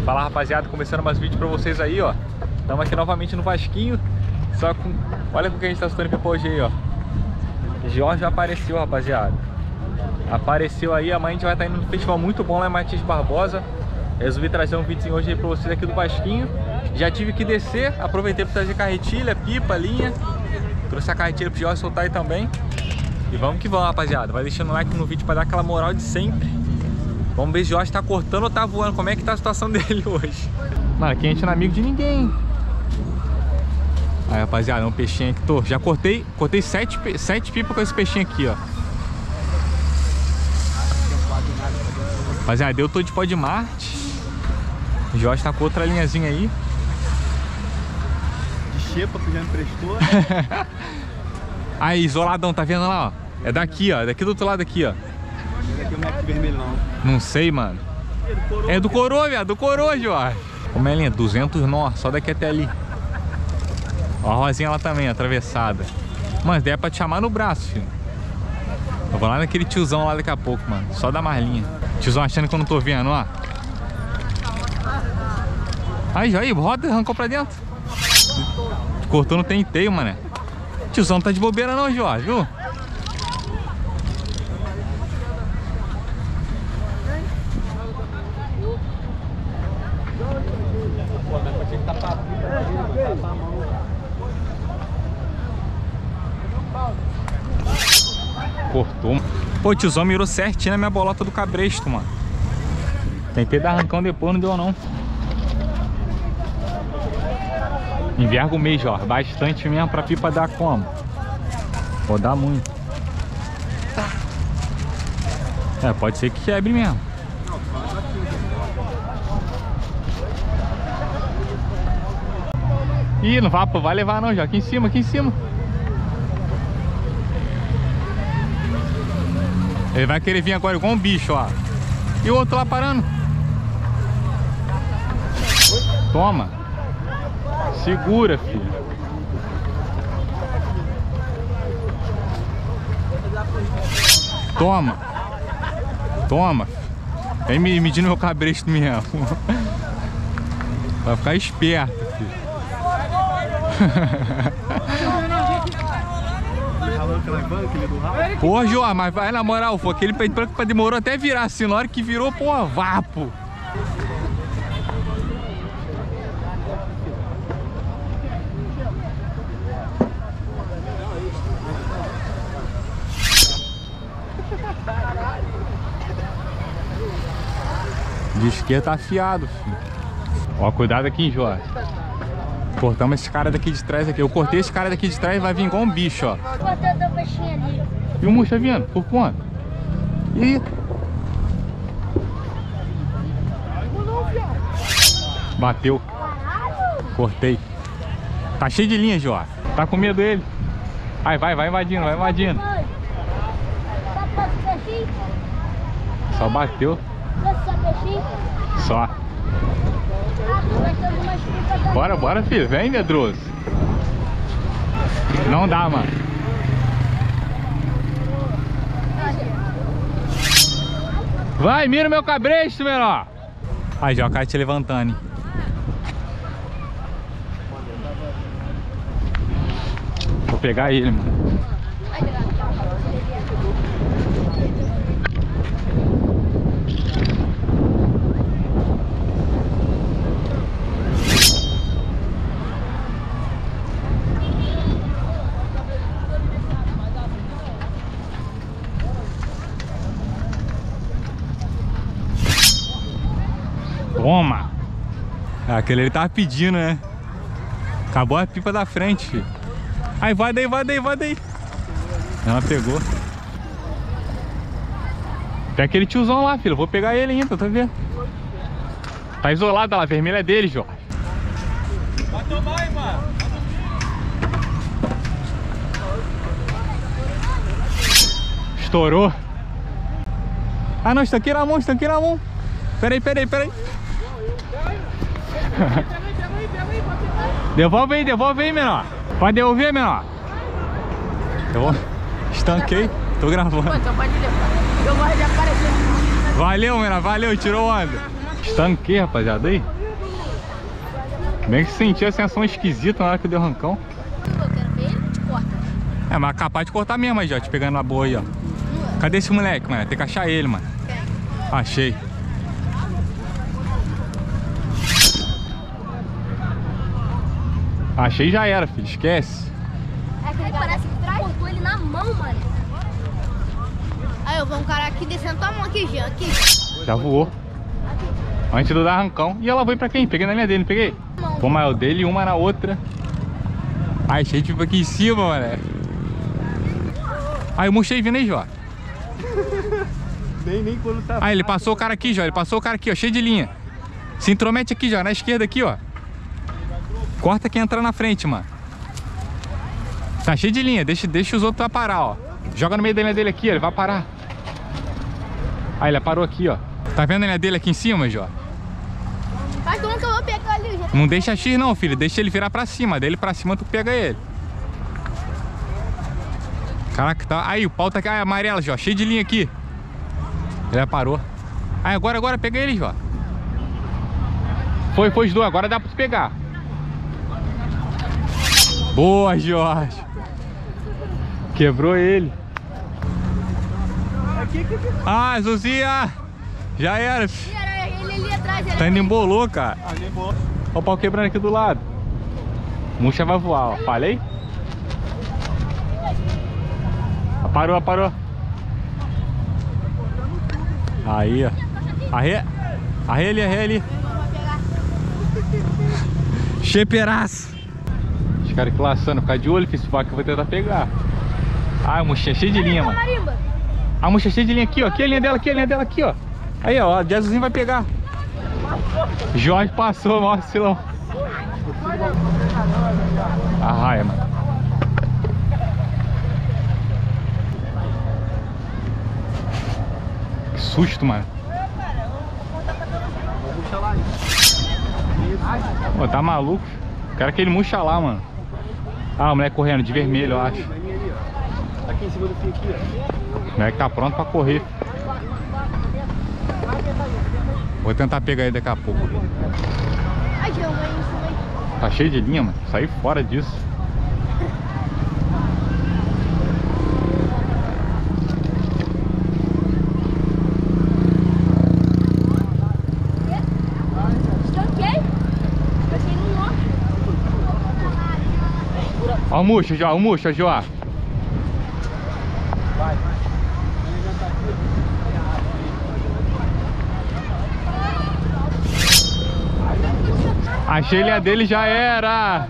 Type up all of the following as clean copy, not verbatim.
Fala, rapaziada, começando mais vídeo pra vocês aí, ó. Estamos aqui novamente no Vasquinho. Só com... Olha com o que a gente tá soltando pipa hoje aí, ó. Jorge apareceu, rapaziada. Apareceu aí, amanhã a gente vai estar indo num festival muito bom lá em Matias Barbosa. Resolvi trazer um vídeo hoje aí pra vocês aqui do Vasquinho. Já tive que descer, aproveitei pra trazer carretilha, pipa, linha. Trouxe a carretilha pro Jorge soltar aí também. E vamos que vamos, rapaziada. Vai deixando o like no vídeo pra dar aquela moral de sempre. Vamos ver se o Jorge tá cortando ou tá voando. Como é que tá a situação dele hoje? Mano, aqui a gente não é amigo de ninguém. Aí, rapaziada, um peixinho aqui. Já cortei 7 pipas com esse peixinho aqui, ó. Rapaziada, eu tô de pó de Marte. O Jorge tá com outra linhazinha aí. De xepa que já me prestou. Aí, isoladão, tá vendo lá, ó? É daqui, ó. Daqui do outro lado aqui, ó. Esse aqui é o Mac vermelho, não. Não sei, mano. É do coroa, viado. Do coroa, Jorge. Como é linha? 200 nó. Só daqui até ali. Ó a rosinha lá também, atravessada. Mano, ideia é pra te chamar no braço, filho. Eu vou lá naquele tiozão lá daqui a pouco, mano. Só dar mais linha. Tiozão achando que eu não tô vendo, ó. Aí, roda, arrancou pra dentro. Cortou, não tem teio, mano. Tiozão não tá de bobeira não, Jorge, viu? Cortou, mano. Pô, o tiozão mirou certinho na minha bolota do cabresto, mano. Tentei dar arrancão depois, não deu não. Enverga o mês, ó. Bastante mesmo pra pipa dar como? Vou dar muito. É, pode ser que quebre mesmo. Ih, não vai levar não, já. Aqui em cima, aqui em cima. Ele vai querer vir agora igual um bicho, ó. E o outro lá parando. Toma. Segura, filho. Toma. Toma. Vem medindo meu cabresto mesmo. Vai ficar esperto, filho. Porra, João, mas vai na moral, foi aquele peito branco que demorou até virar assim. Na hora que virou, porra, vapo. De esquerda tá afiado, filho. Ó, cuidado aqui, Jorge. Cortamos esse cara daqui de trás aqui. Eu cortei esse cara daqui de trás e vai vir igual um bicho, ó. Cortando o peixinho ali. E o murcho tá vindo? Por quanto? Ih. Bateu. Cortei. Tá cheio de linha, Jorge. Tá com medo dele? Aí, vai invadindo, vai invadindo. Só bateu. Só. Bora, filho. Vem, medroso. Não dá, mano. Vai, mira o meu cabresto, menor. Aí, já o cara te levantando, hein? Vou pegar ele, mano. Toma! Aquele ele tava pedindo, né? Acabou a pipa da frente, filho. Aí, vai daí. Ela pegou. Tem aquele tiozão lá, filho. Eu vou pegar ele ainda, tá vendo? Tá isolado lá, a vermelha é dele, Jorge. Vai tomar, hein, mano. Estourou. Ah, não, estanquei na mão. Peraí. Devolve aí, menor. Pode devolver, menor. Eu estanquei, tô gravando. Então pode levar. Eu gosto de aparecer. Valeu, menor, tirou onda. Estanquei, rapaziada, aí. Bem que senti a sensação esquisita na hora que eu dei o arrancão. Eu quero ver ele te corta. É, mas capaz de cortar mesmo aí, ó, te pegando na boa aí, ó. Cadê esse moleque, mano? Tem que achar ele, mano. Achei. Achei, já era, filho. Esquece. É que ele parece que cortou ele na mão, mano. Aí eu vou um cara aqui descendo tua mão aqui, Jean. Aqui. Já voou. Antes do dar arrancão. E ela foi pra quem? Peguei na linha dele, não peguei? Pô, mas o dele uma na outra. Ai, cheio de tipo aqui em cima, mano. Aí eu mostrei vindo aí, Jó. Nem quando tá. Aí ele passou o cara aqui, Jó. Ele passou o cara aqui, ó, cheio de linha. Se intromete aqui, Jó, na esquerda aqui, ó. Corta quem entrar na frente, mano. Tá cheio de linha, deixa os outros parar, ó. Joga no meio da linha dele aqui, ó, ele vai parar. Aí ele parou aqui, ó. Tá vendo a linha dele aqui em cima, Jó? Mas como que eu vou pegar ali? Não deixa X não, filho. Deixa ele virar pra cima. Dele pra cima tu pega ele. Caraca, tá... Aí, o pau tá aqui. Ai, amarelo, Jó. Cheio de linha aqui. Ele parou. Aí, agora pega ele, Jó. Foi os dois. Agora dá pra tu pegar. Boa, Jorge. Quebrou ele. Ah, Zuzia. Já era. Ele ali atrás. Tá indo embolou, cara. Olha o pau quebrando aqui do lado. Murcha vai voar, ó. Falei? Parou. Aí, ó. Arre ali. Chepeiraço. Os caras que laçando, ficar de olho, que esse vaca que eu vou tentar pegar. Ah, a murchinha cheia de linha, mano. A murcha cheia de linha aqui, ó. Aqui a linha dela, aqui, ó. Aí, ó, o Jesusinho vai pegar. Jorge passou, maior silão. Arraia, mano. Que susto, mano. Pô, tá maluco? Quero que ele murcha lá, mano. Ah, o moleque correndo de vermelho, eu acho. Aqui em cima do fio aqui, ó. O moleque tá pronto pra correr. Vou tentar pegar ele daqui a pouco. Ai, Jean, vai em cima aí. Tá cheio de linha, mano. Saí fora disso. Estanquei. Passei no osso. Ó o murcho, Joá. Achei ele a dele, já era.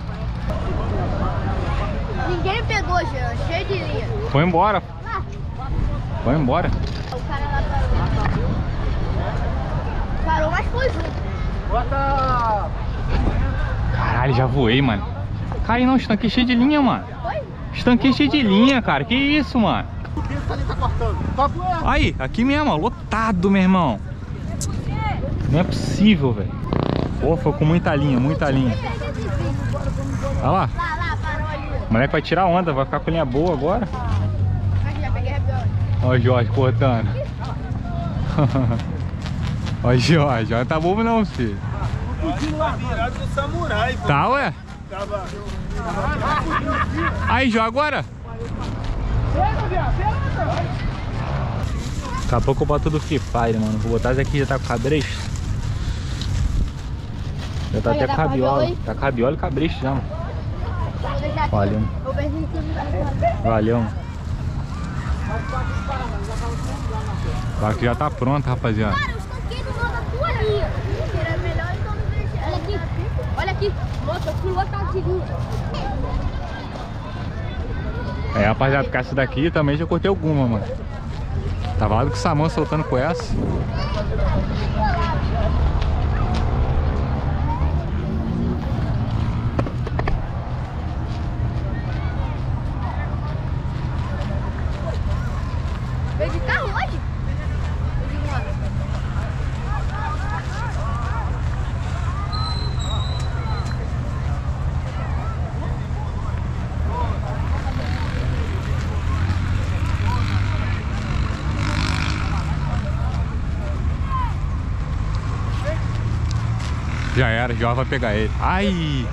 Ninguém pegou, Jean. Cheio de linha. Foi embora. Foi embora. O cara lá parou. Parou, mas foi junto. Bota! Caralho, já voei, mano. Cara, não, estanquei cheio de linha, mano. Foi? Estanquei cheio de linha, cara. Que isso, mano? O que tá ali, tá cortando? Aí, aqui mesmo, ó. Lotado, meu irmão. Não é possível, velho. Pô, foi com muita linha, muita linha. Olha lá. Lá, parou ali. O moleque vai tirar onda, vai ficar com linha boa agora. Mas já peguei a pior. Ó o Jorge cortando. Ó o Jorge, não tá bobo não, filho. Tá virado do samurai, pô. Tá, ué? Tava... Aí, Jorge, agora. Daqui a pouco eu boto do Free Fire, mano. Vou botar esse aqui, já tá com cabresto. Já tá até cabiola. Tá cabiola e cabresto já, mano. Vou deixar aqui. Valeu. Vou ver se Valeu, mano. O barco já tá pronto, rapaziada. Cara, eu estanquei no lado da tua linha. Era melhor então não deixar. Olha aqui. Olha aqui. Nossa, eu fui lotado de linha. É, rapaziada, com essa daqui também já cortei alguma, mano. Tava lá com o Samão soltando com essa. Veio de carro hoje? Veio de moto. Já era, o Jó vai pegar ele. Ai!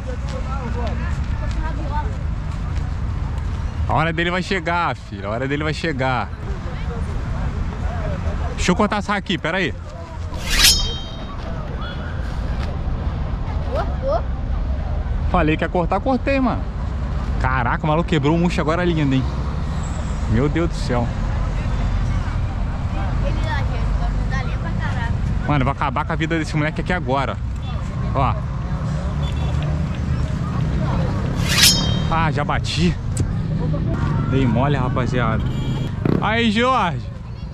A hora dele vai chegar, filho. A hora dele vai chegar. Deixa eu cortar essa aqui, pera aí. Falei que ia cortar, cortei, mano. Caraca, o maluco quebrou o murcho agora lindo, hein? Meu Deus do céu. Mano, vai acabar com a vida desse moleque aqui agora. Ó. Ah, já bati. Dei mole, rapaziada. Aí, Jorge.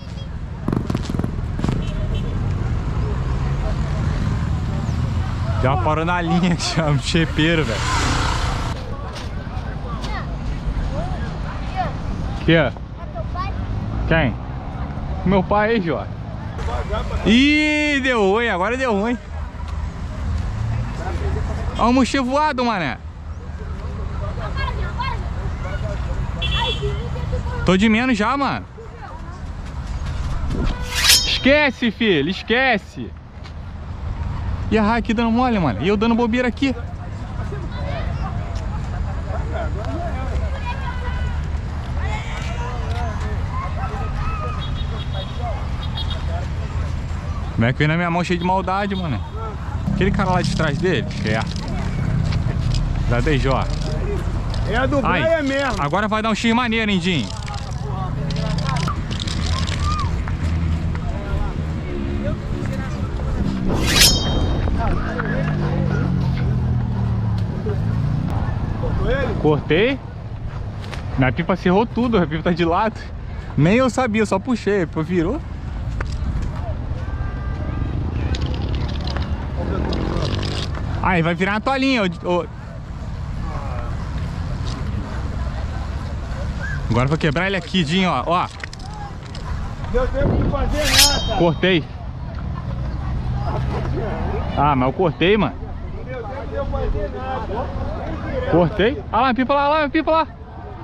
Já parou na linha que chama chepeiro, velho. Que? Quem? Meu pai aí, Jorge. Ih, deu ruim, agora deu ruim. Olha o murcho voado, mané. Tô de menos já, mano. Esquece, filho, esquece. E a Rai aqui dando mole, mano. E eu dando bobeira aqui. Como é que vem na minha mão cheio de maldade, mano? Aquele cara lá de trás dele? É. Da DJ. É a do Braia mesmo. Agora vai dar um X maneiro, hein, Dinho? Cortei. Minha pipa cerrou tudo, a pipa tá de lado. Nem eu sabia, só puxei, a pipa virou. Aí vai virar uma toalhinha. Agora eu vou quebrar ele aqui, Dinho, ó. Deu tempo de fazer nada. Cortei. Ah, mas eu cortei, mano. Não deu tempo de eu fazer nada. Cortei. Ah lá, pipa lá, minha pipa lá.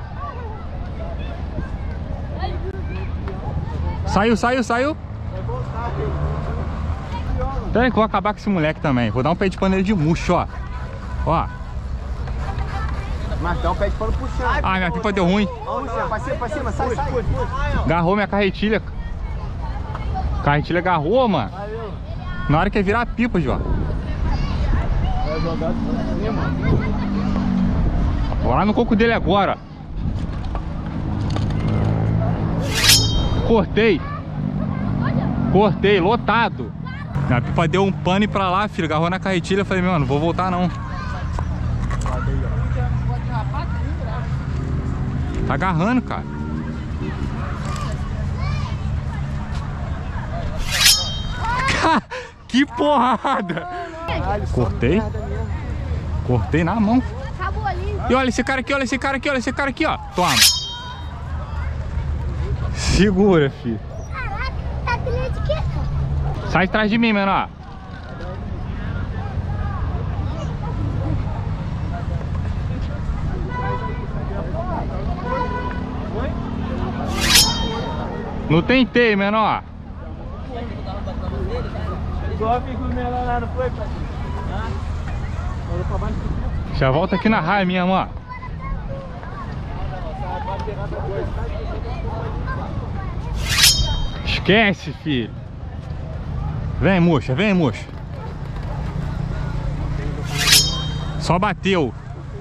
Saiu. Pera aí que eu vou acabar com esse moleque também. Vou dar um pé de paneiro de murcho, ó. Ó. Mas dá um pé de pano puxando. Ah, minha pipa deu ruim. Pra cima, sai. Agarrou minha carretilha. Carretilha agarrou, mano. Na hora que ia virar a pipa, João. Vai jogar pra cima. Vou lá no coco dele agora. Cortei, lotado. Minha pipa deu um pane pra lá, filho. Agarrou na carretilha. Eu falei, mano, não vou voltar não. Tá agarrando, cara. Que porrada! Cortei na mão. Acabou ali. E olha esse cara aqui, ó. Toma. Segura, filho. Caraca, tá trilha de quê, cara? Sai atrás de mim, menor. Não tentei, menor. Igual fica o menor lá, não foi, pai? Já volta aqui na raia minha, ó. Esquece, filho. Vem, moça, vem, moça. Só bateu.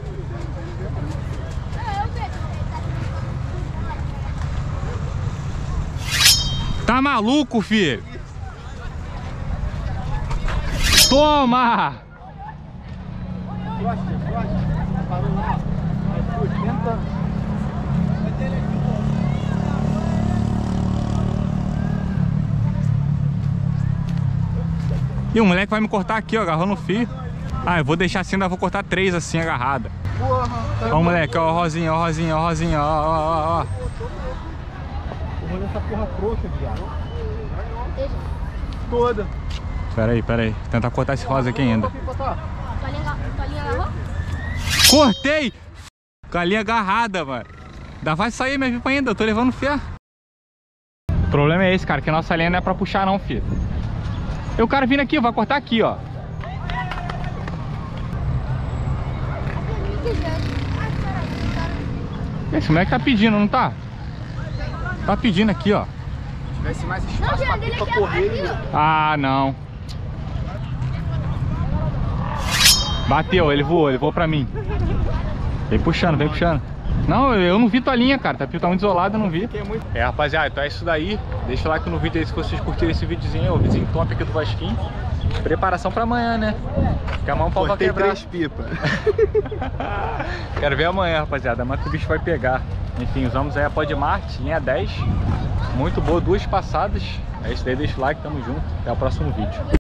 Tá maluco, filho? Toma! E o moleque vai me cortar aqui, ó, agarrou no fio. Ah, eu vou deixar assim, ainda vou cortar 3 assim, agarrada. Ó o moleque, ó, rosinha, ó. Olha essa porra frouxa, viado. Toda. Pera aí. Vou tentar cortar esse rosa aqui ainda. Toalhinha agarrou? Cortei! Com a linha agarrada, mano. Ainda vai sair minha pipa ainda, eu tô levando ferro. O problema é esse, cara, que a nossa linha não é pra puxar não, filho. E o cara vindo aqui, vai cortar aqui, ó. Esse moleque tá pedindo, não tá? Tá pedindo aqui, ó. Se tivesse mais espaço pra pipa correr. Ah, não. Bateu, ele voou pra mim. Vem puxando, vem puxando. Não, eu não vi tua linha, cara. Tá muito isolado, eu não vi. É, rapaziada, então é isso daí. Deixa o like no vídeo aí se vocês curtiram esse videozinho. O vizinho top aqui do Vasquinho. Preparação pra amanhã, né? Que a mão pau vai quebrar. 3 pipas. Quero ver amanhã, rapaziada. Amanhã que o bicho vai pegar. Enfim, usamos aí a Podmart, linha 10. Muito boa, 2 passadas. É isso daí, deixa o like, tamo junto. Até o próximo vídeo.